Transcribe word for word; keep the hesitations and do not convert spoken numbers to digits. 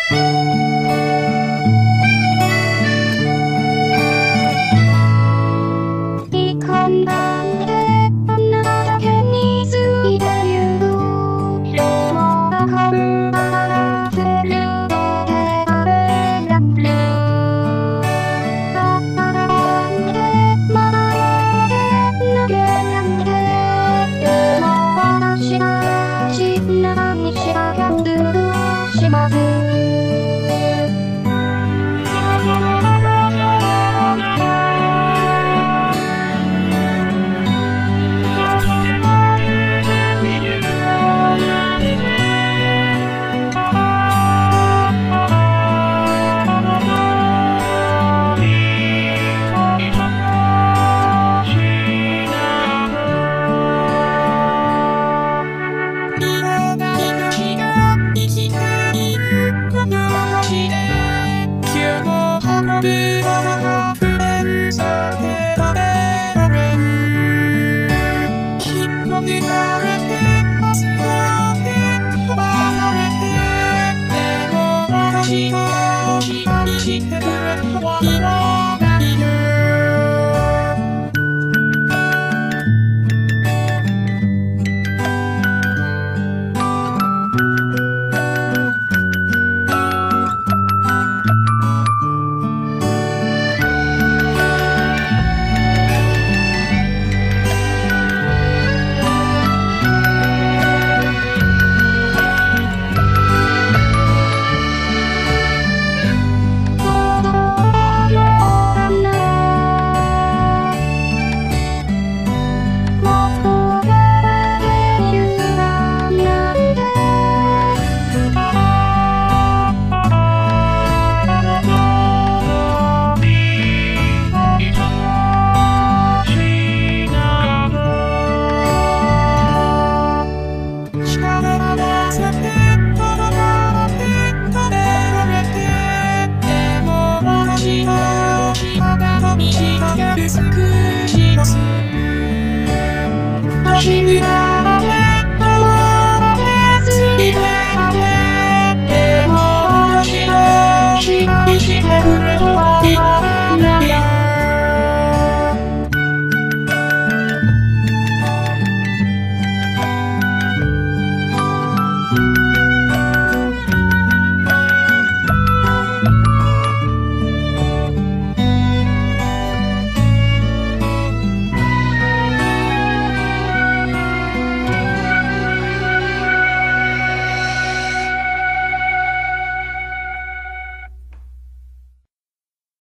いかんばんであなただけについてゆく。今日も頑張ってるので食べられる。あなたなんでまだ投げなんで。でも私がちなにしかキャンドルをします。